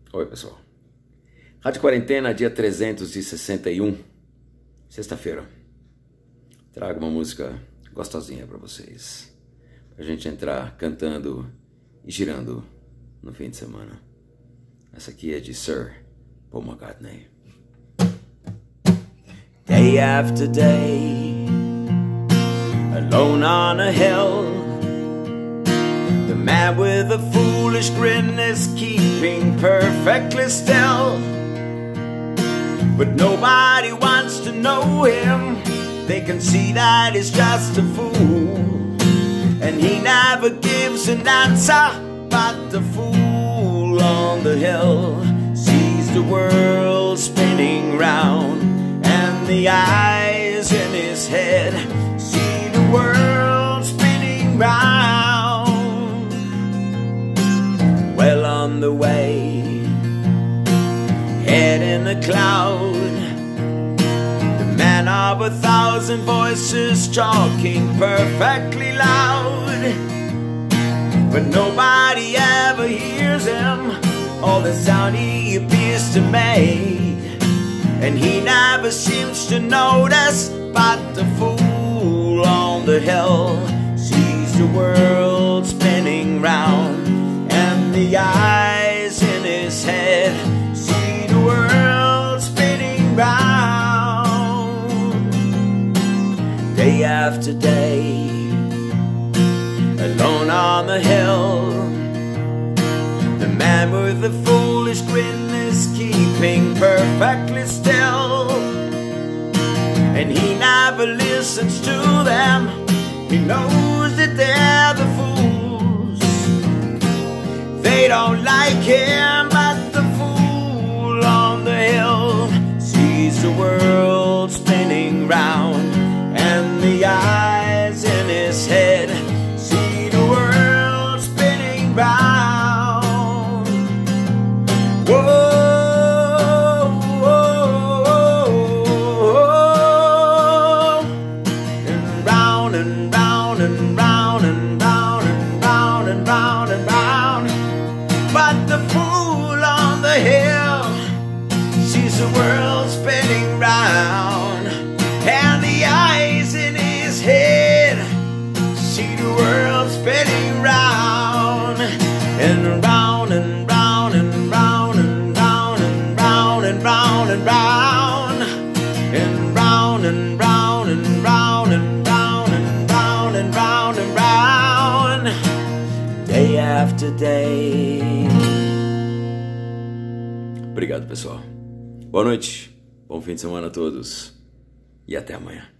Oi, pessoal. Rádio Quarentena, dia 361, sexta-feira. Trago uma música gostosinha pra vocês, pra gente entrar cantando e girando no fim de semana. Essa aqui é de Sir Paul McCartney. Day after day, alone on a hill, the man with a foolish grin is keeping perfectly still. But nobody wants to know him. They can see that he's just a fool, and he never gives an answer. But the fool on the hill sees the world spinning round, and the eyes in his head see the world spinning round. Well on the way, head in a cloud, the man of 1,000 voices talking perfectly loud. But nobody ever hears him, or the sound he appears to make, and he never seems to notice. But the fool on the hill sees the world spinning round, and the eyes in his head see the world spinning round. Day after day, alone on the hill, the man with the foolish grin is keeping perfectly still, and he never listens to them. He knows that they're the fools. They don't like him, but the fool on the hill sees the world spinning round, and the eyes in his head see the world spinning round. Whoa. But the fool on the hill sees the world spinning round, and the eyes in his head see the world spinning round, and round and round and round and round and round and round and round and round and round and round and round and round and round and round, day after day. Obrigado, pessoal. Boa noite, bom fim de semana a todos e até amanhã.